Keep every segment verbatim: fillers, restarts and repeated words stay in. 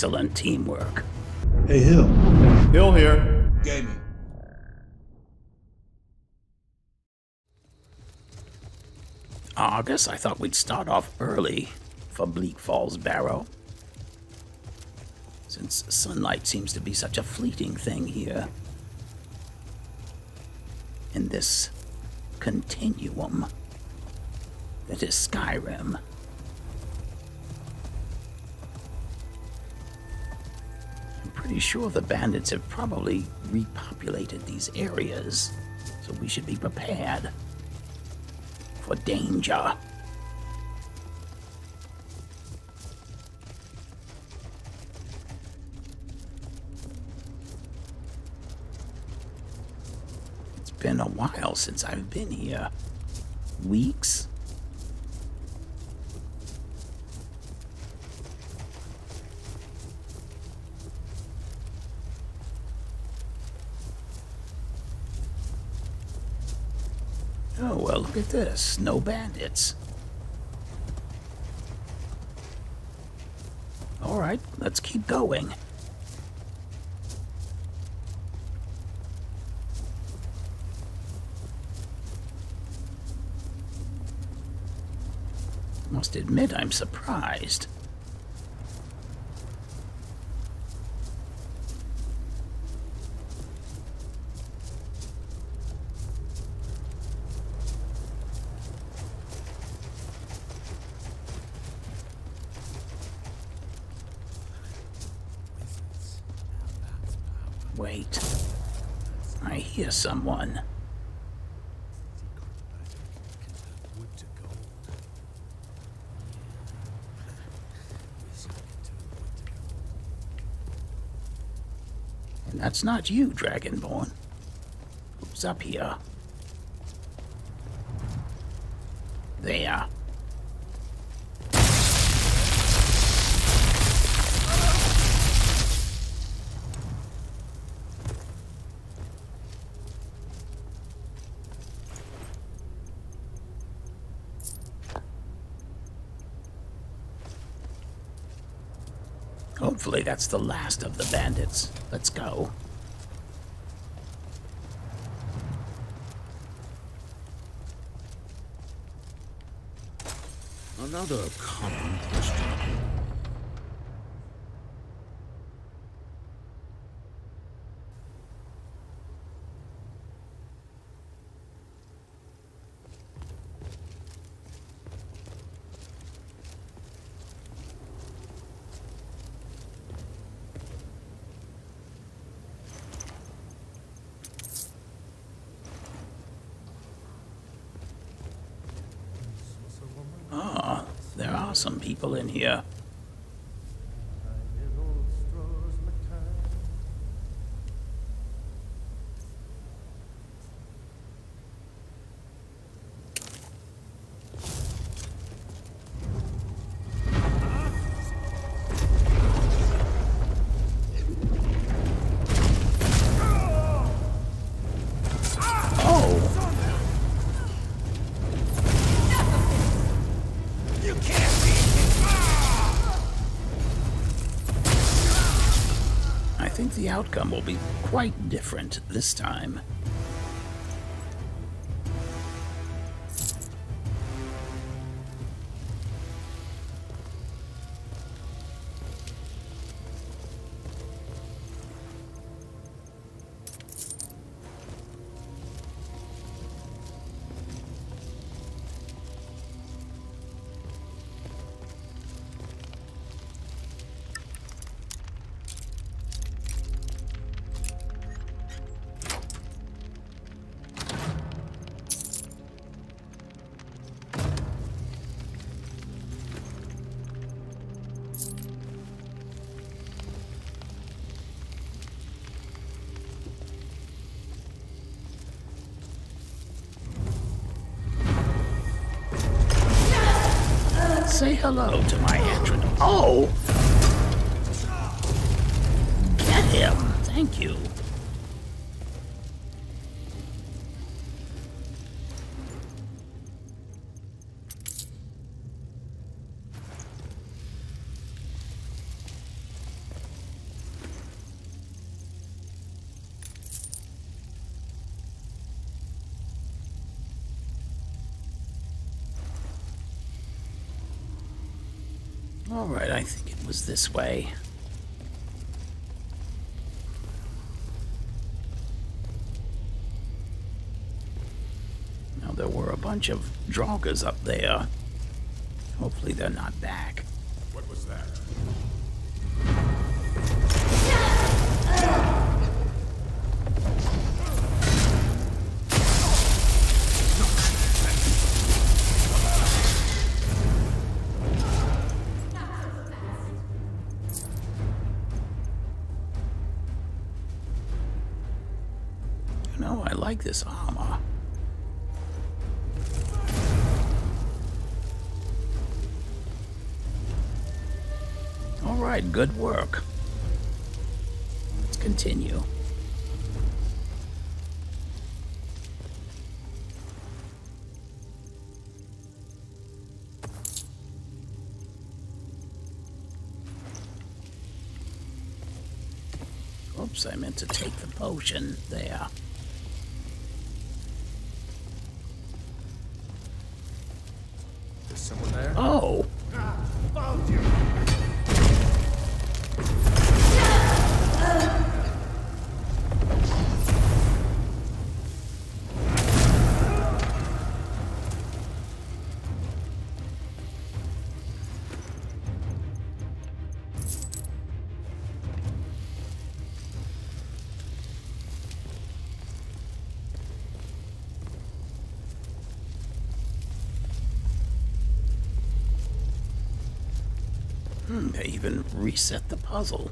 Excellent teamwork. Hey, Hill. Hill here. Gaming. Argus, I thought we'd start off early for Bleak Falls Barrow. Since sunlight seems to be such a fleeting thing here. In this continuum that is Skyrim. I'm pretty sure the bandits have probably repopulated these areas, so we should be prepared for danger. It's been a while since I've been here. Weeks? Oh, well, look at this. No bandits. All right, let's keep going. Must admit, I'm surprised. Wait. I hear someone. And that's not you, Dragonborn. Who's up here? There. Hopefully that's the last of the bandits. Let's go. Another common question. Ah, there are some people in here. I think the outcome will be quite different this time. Say hello to my entrant. Oh! Get him! Thank you. Alright, I think it was this way. Now, there were a bunch of Draugrs up there. Hopefully they're not back. What was that? You know, I like this armor. All right, good work. Let's continue. Oops, I meant to take the potion there. There's someone there? Oh! Ah, found you! Hmm, they even reset the puzzle.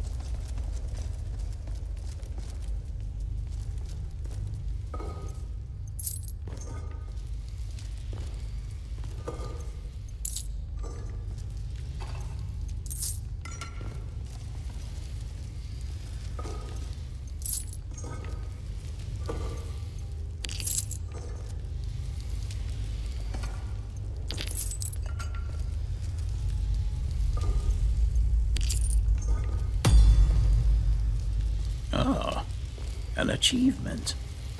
Oh, an achievement.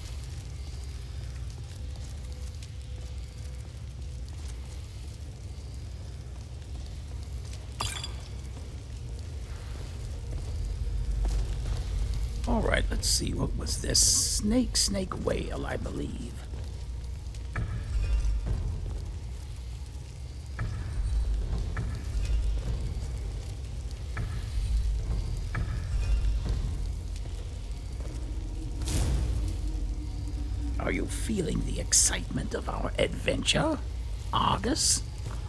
All right, let's see. What was this? Snake, snake, whale, I believe. Are you feeling the excitement of our adventure, Argus?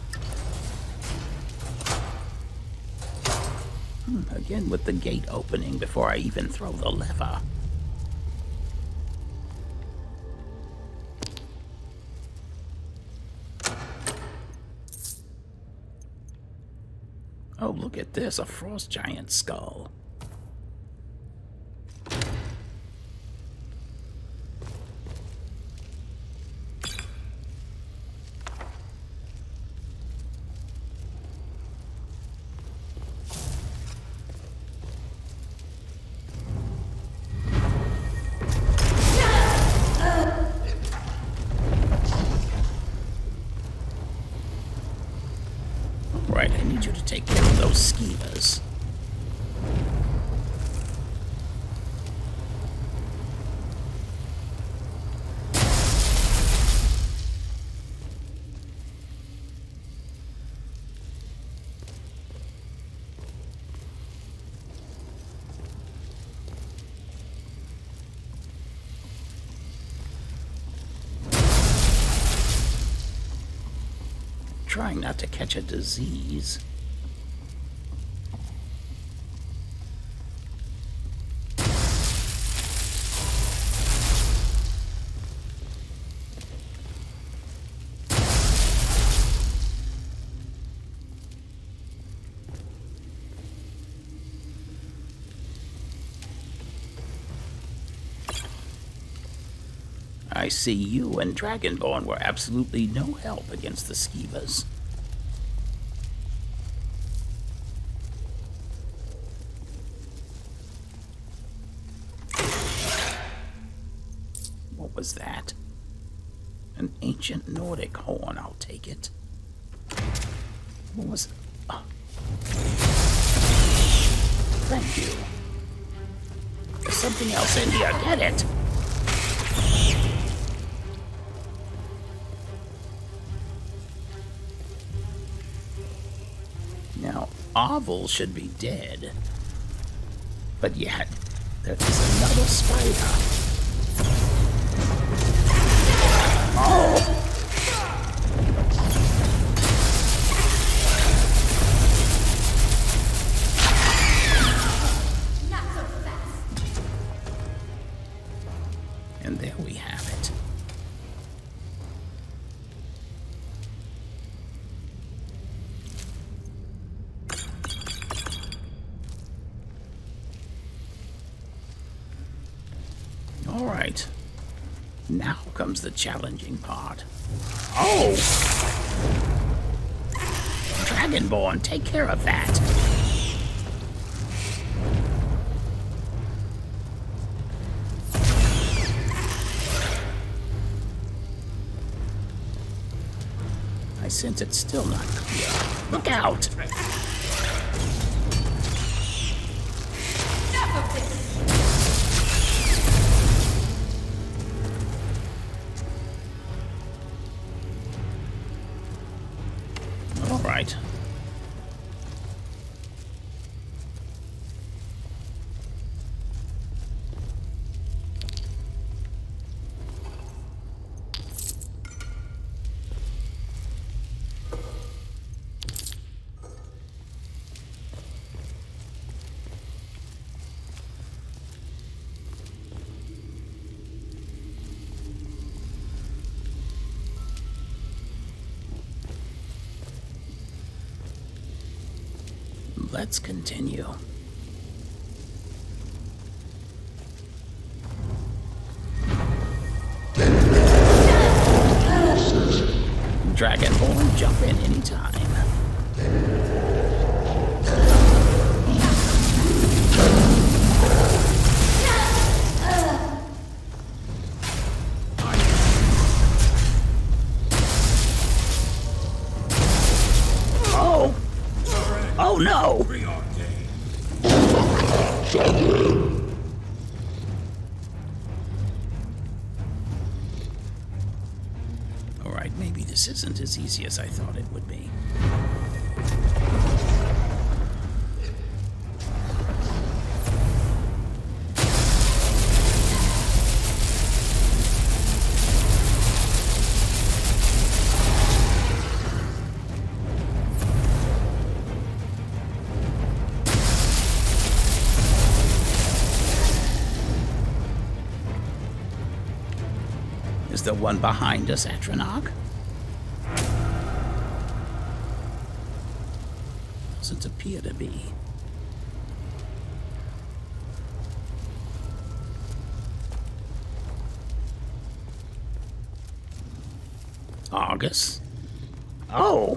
Hmm, again with the gate opening before I even throw the lever. Oh, look at this, a frost giant skull. Right, I need you to take care of those skeevers. Trying not to catch a disease. I see you and Dragonborn were absolutely no help against the Skeevers. What was that? An ancient Nordic horn, I'll take it. What was... Oh, thank you. There's something else in here. Get it! Now, Oval should be dead. But yet, there is another spider. Oh! And there we have it. All right. Now comes the challenging part. Oh! Dragonborn, take care of that. I sense it's still not clear. Look out! All right. Let's continue. Dragonborn, jump in anytime. Oh! Oh no! Alright, maybe this isn't as easy as I thought it would be. Is the one behind us Atronach? Doesn't appear to be. Argus? Oh!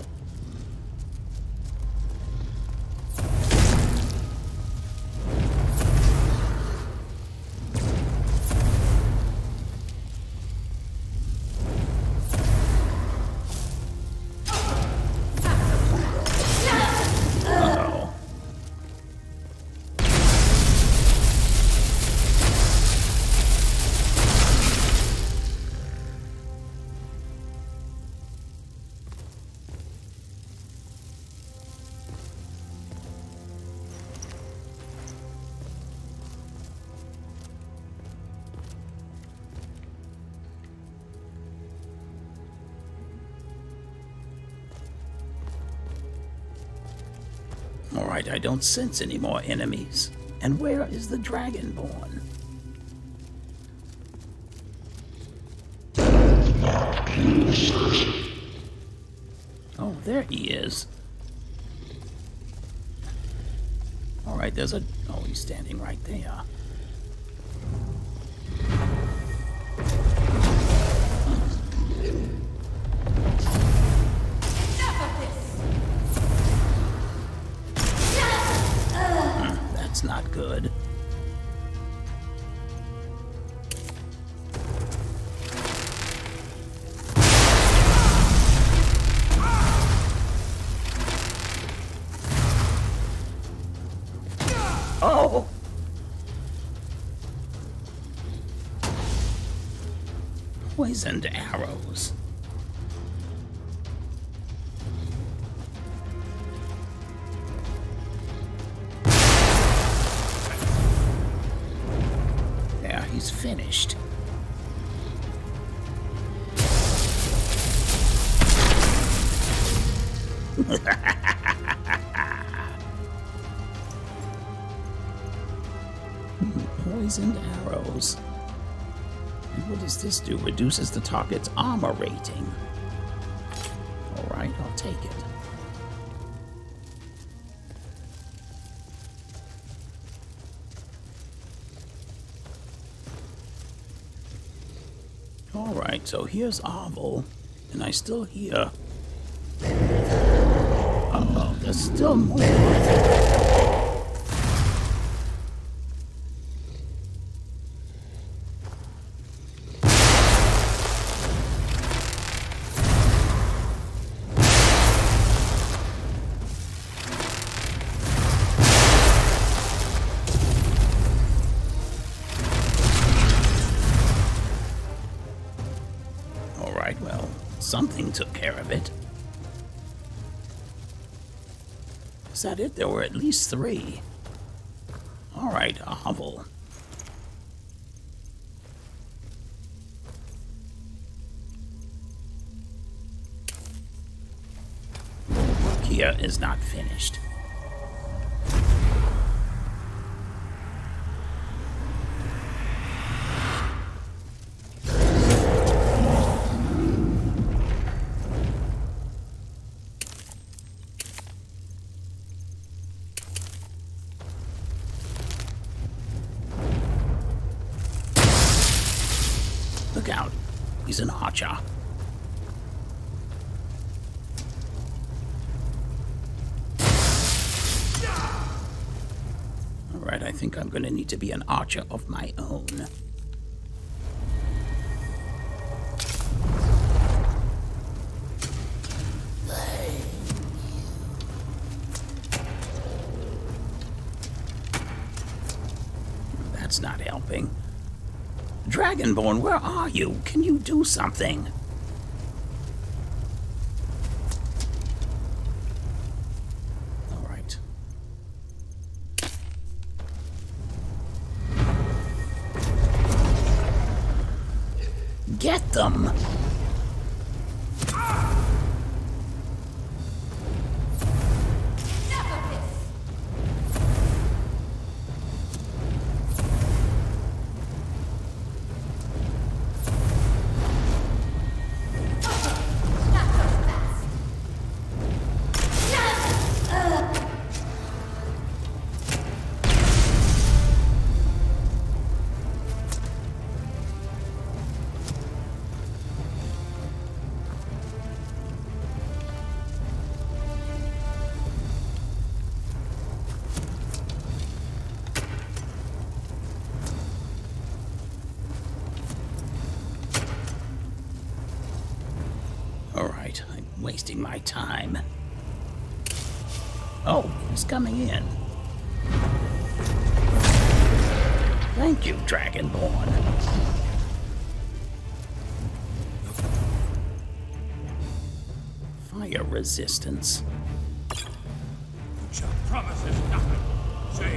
Alright, I don't sense any more enemies. And where is the Dragonborn? Oh, there he is. Alright, there's a... Oh, he's standing right there. That's not good. Poisoned arrows. There, he's finished. Poisoned arrows. And what does this do? Reduces the target's armor rating. Alright, I'll take it. Alright, so here's Arvel, and I still hear... Uh-oh, there's still more. Well, something took care of it. Is that it? There were at least three. Alright, a hovel. Work here is not finished. Look out. He's an archer. Alright, I think I'm going to need to be an archer of my own. That's not helping. Dragonborn, where are you? Can you do something? All right. Get them! Alright, I'm wasting my time. Oh, he's coming in. Thank you, Dragonborn. Fire resistance. Your promises nothing. Say.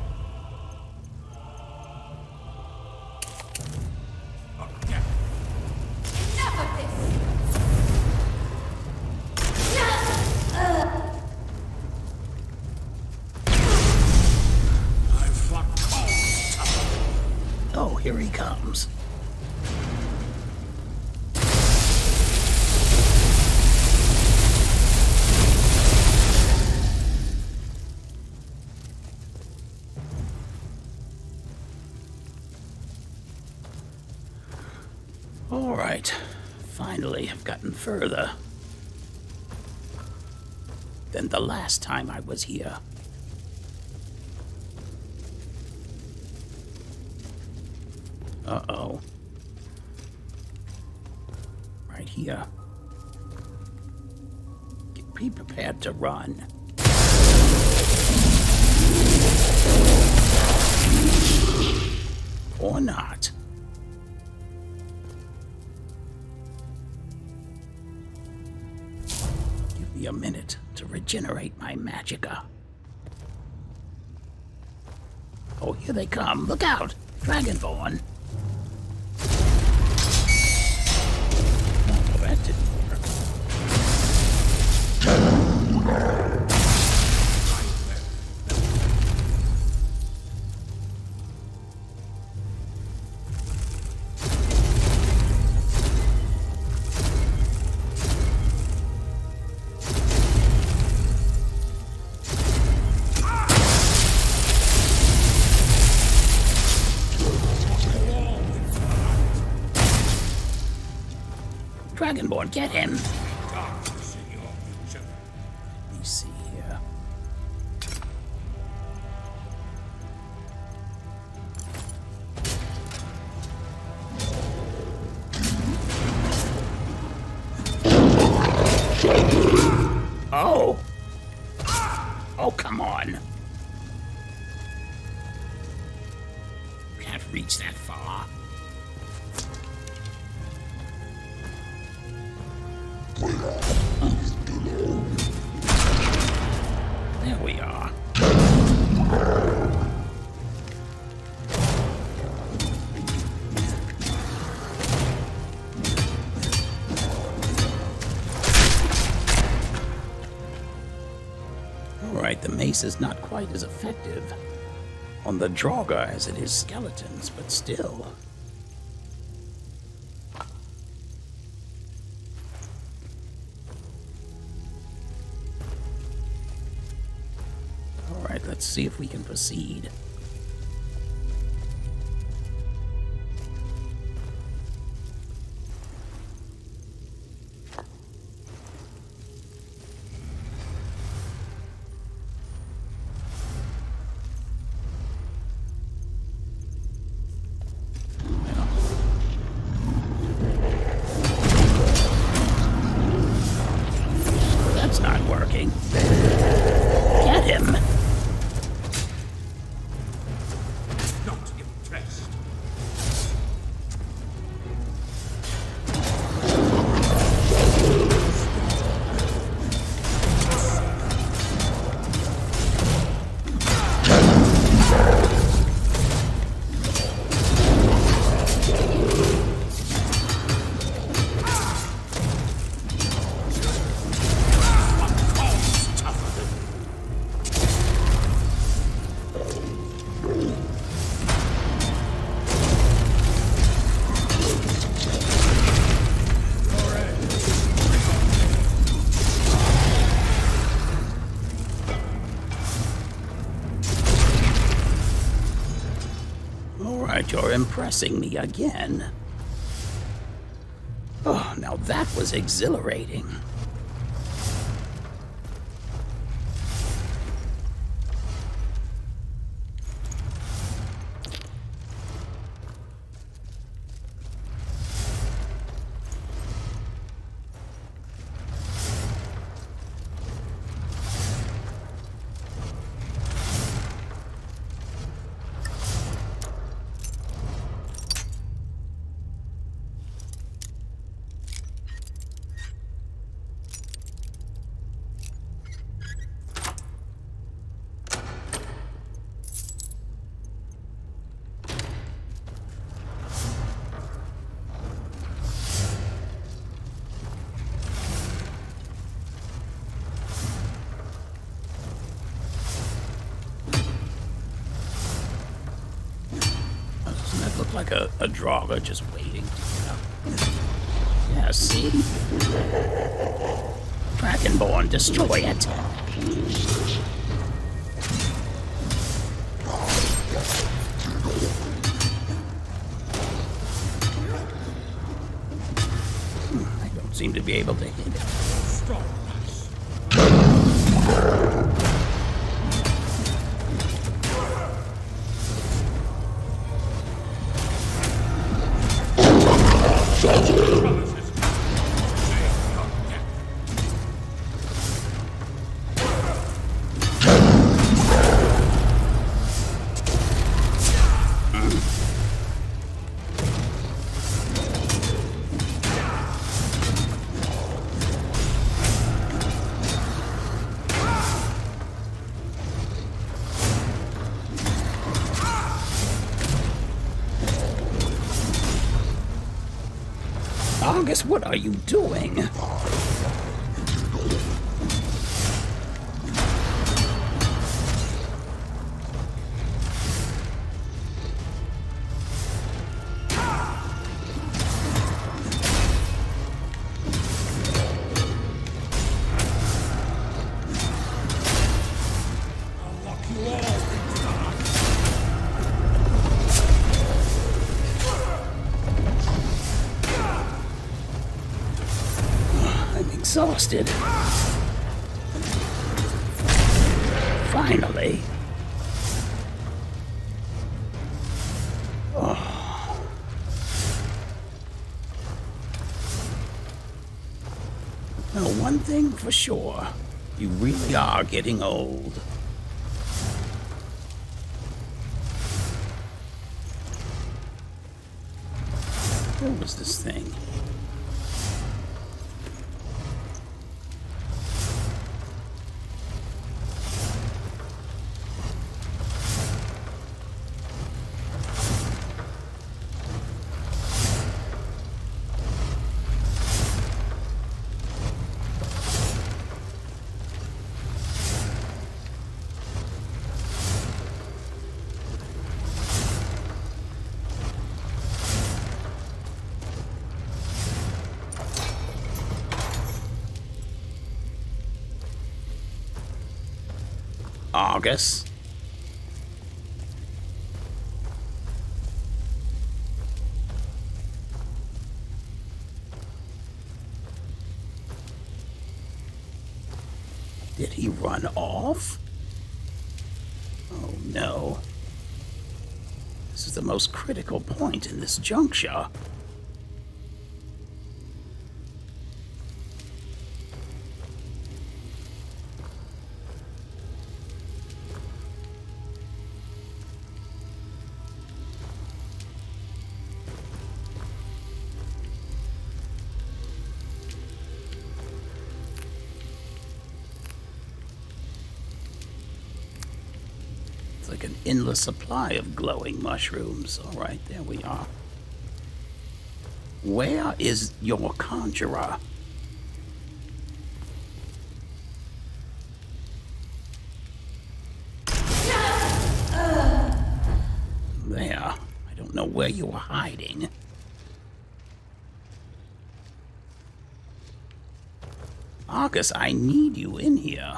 Oh, here he comes. All right, finally I've gotten further than the last time I was here. Uh-oh. Right here. Be prepared to run. Or not. me a minute to regenerate my magicka. Oh, here they come. Look out! Dragonborn! Oh, that didn't work. Dragonborn, get him! Darkness in your future. Let me see here. Oh! Oh, come on! Can't reach that far. There we are. Alright, the mace is not quite as effective on the Draugr as it is skeletons, but still. Alright, let's see if we can proceed. That's not working. Get him! Not impressed. Alright, you're impressing me again. Oh, now that was exhilarating. Doesn't that look like a, a Draugr just waiting to get up? Yeah, see? Dragonborn, destroy it! Hmm, I don't seem to be able to hit it. Strong. August, what are you doing? Exhausted. Finally. Oh. Well, one thing for sure, you really are getting old. Where was this thing? August. Did he run off? Oh no. This is the most critical point in this juncture. Like an endless supply of glowing mushrooms. All right, there we are. Where is your conjurer? There. I don't know where you were hiding. August, I need you in here.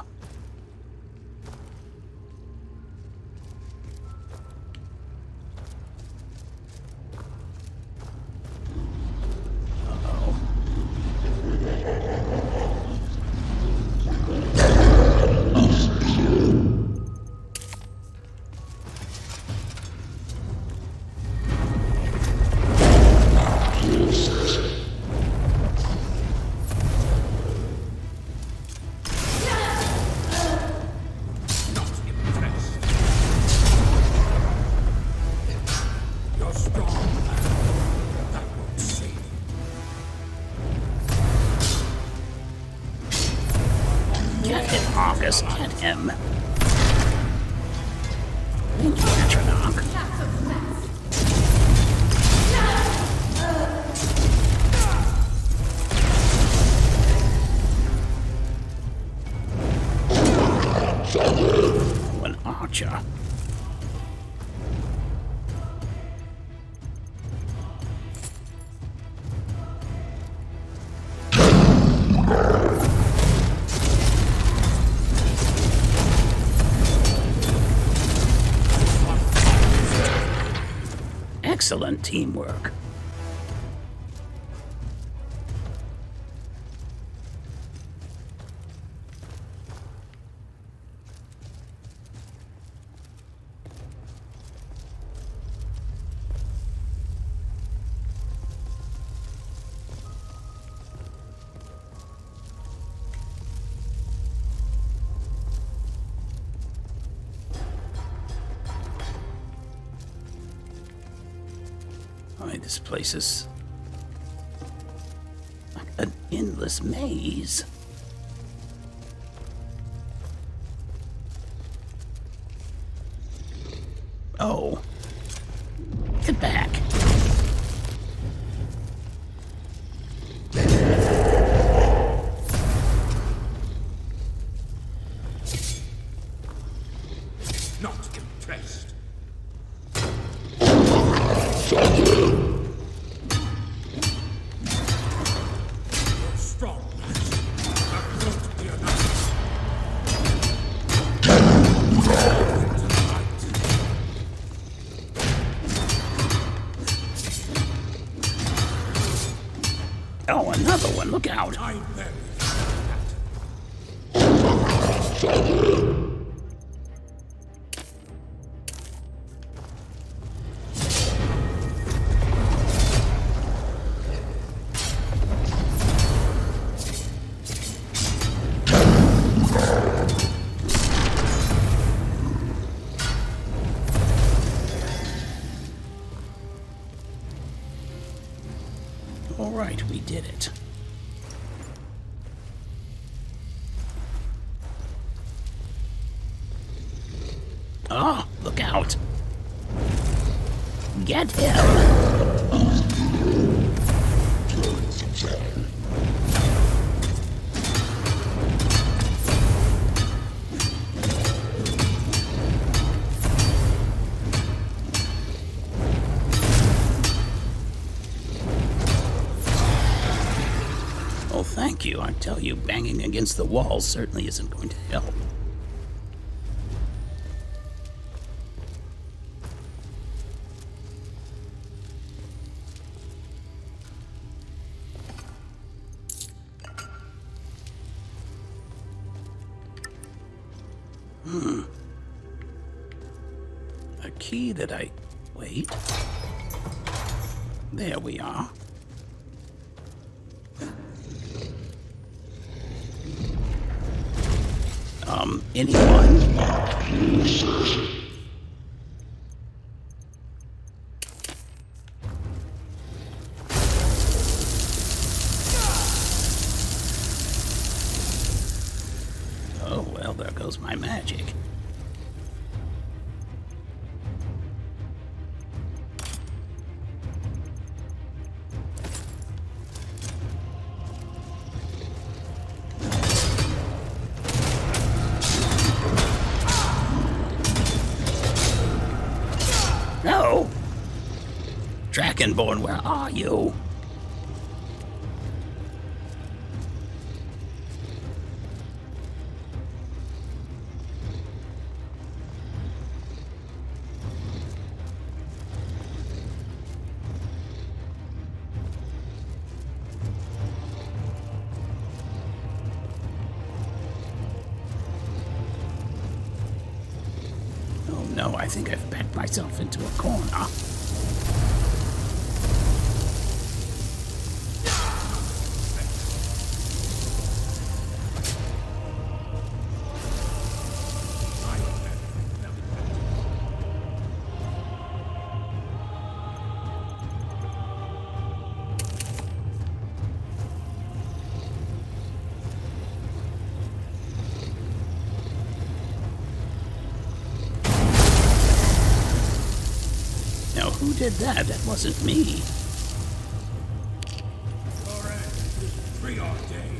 August, get him. Thank you, Atronach. An archer. Excellent teamwork. This place is like an endless maze. Oh. Get back. Oh, another one. Look out. I beg. All right, we did it. Oh, look out. Get him. Oh, thank you. I tell you, banging against the wall certainly isn't going to help. Hmm. A key that I... Wait. There we are. Um, anyone? Oh, well, there goes my magic. No! Dragonborn, where are you? Oh no, I think I've backed myself into a corner. Now, who did that? That wasn't me. Correct. Preordained.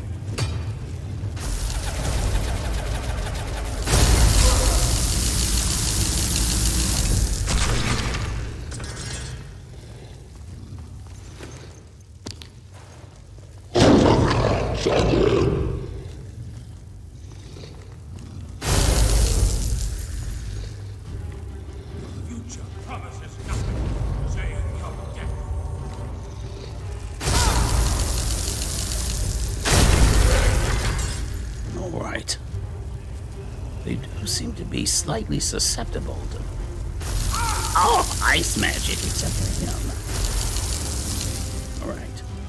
Future promises nothing. Say your death. All right. They do seem to be slightly susceptible to... Oh, ice magic, except for him. All right.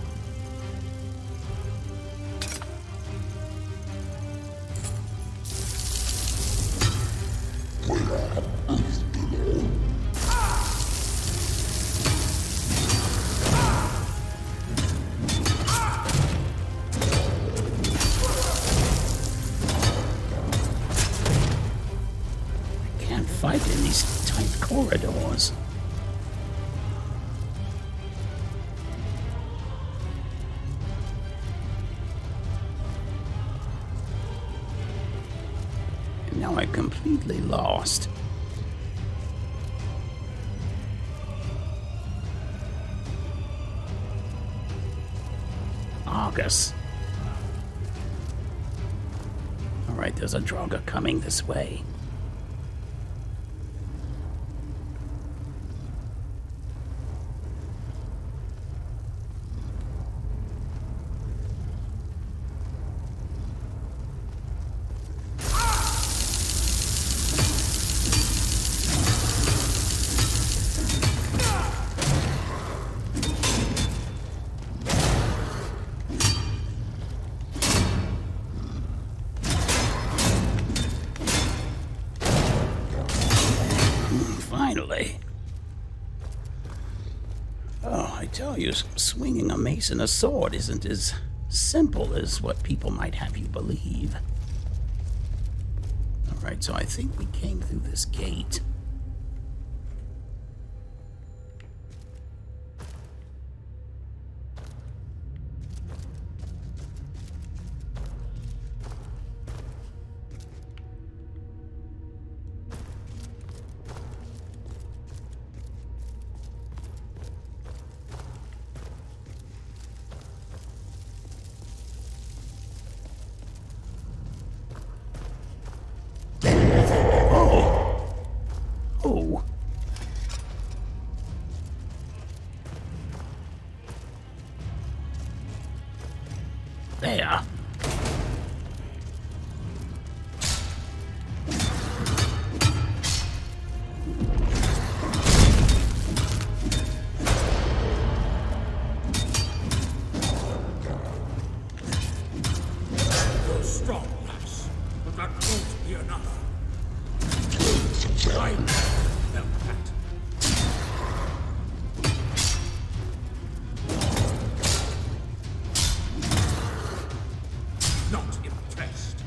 Can't fight in these tight corridors. And now I'm completely lost. Argus. All right, there's a Draugr coming this way. tell you, swinging a mace and a sword isn't as simple as what people might have you believe. Alright, so I think we came through this gate. Oh. There. You're strong, lass, but that won't be enough. I felt that. Not impressed.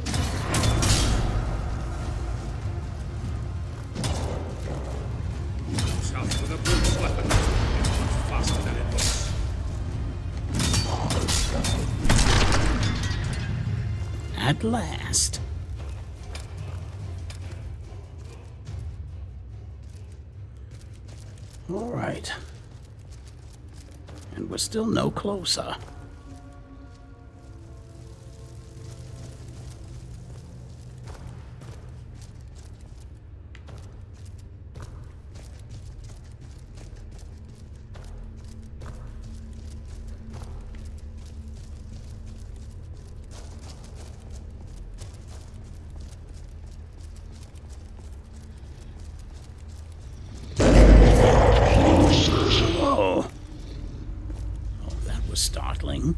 Yourself with a brute's weapon. It's much faster than it looks. At last. All right. And we're still no closer. Oh. Oh, that was startling.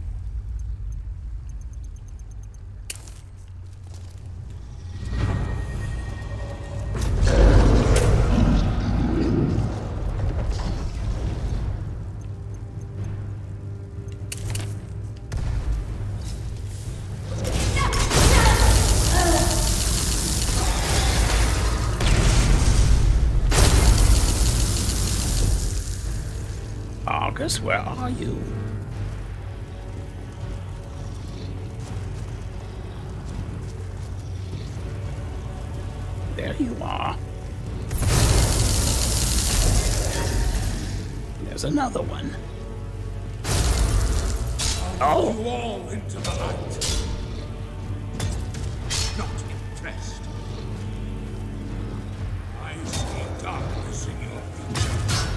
Argus, where are you? There you are. There's another one. Oh! You all into the light. Not impressed. I see darkness in your future.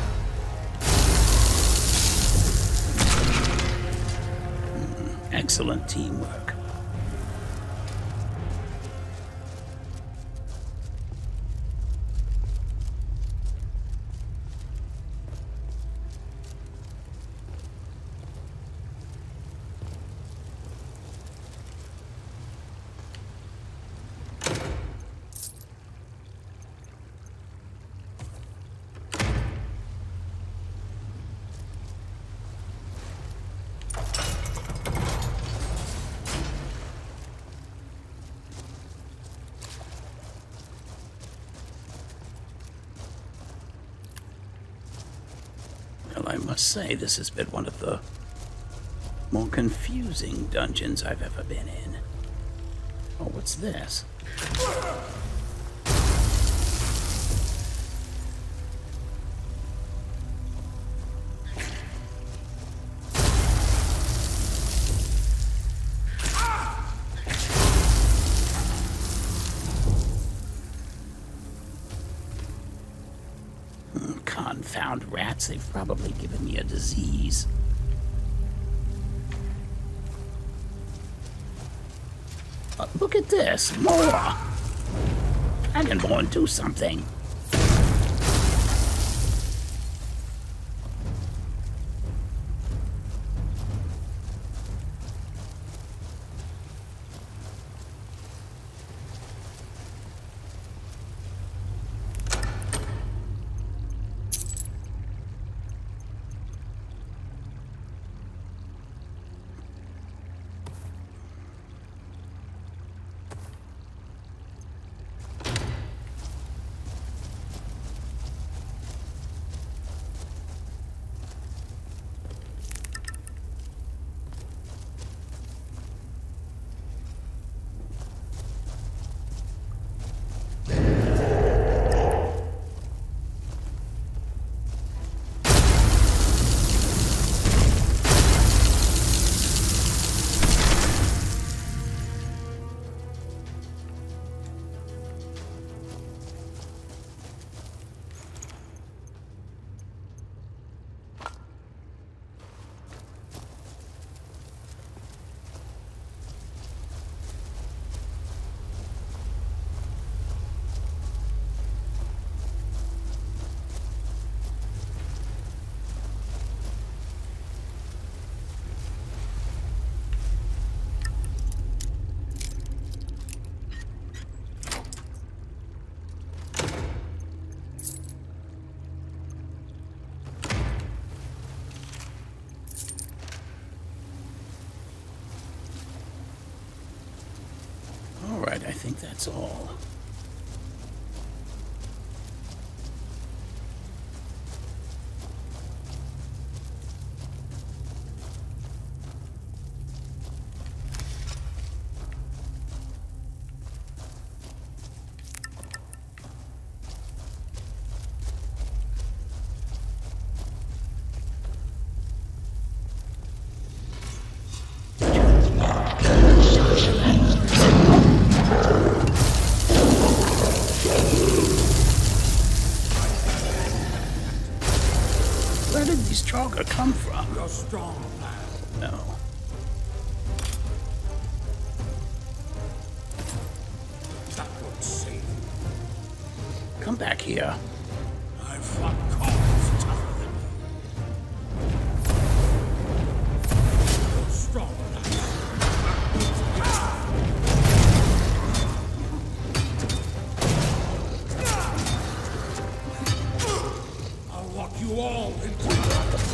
Excellent teamwork. Well, I must say, this has been one of the more confusing dungeons I've ever been in. Oh, what's this? Confound rats, they've probably given me a disease. Uh, look at this, more! Dragonborn, do something! think that's all. Where did these Trogger come from? You're strong, lad. No. That would save you. Come back here. I've fought cause tougher than you. You're strong, lad. I'll walk you all into the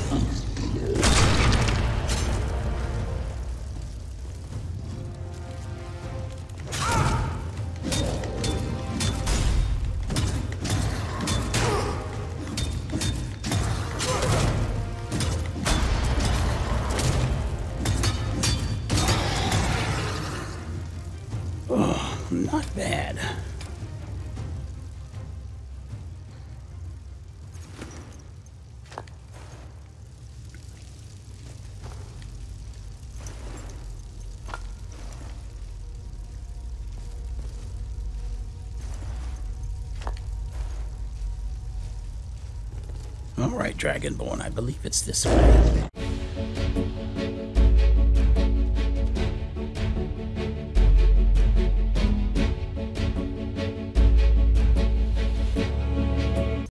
Not bad. All right, Dragonborn, I believe it's this way.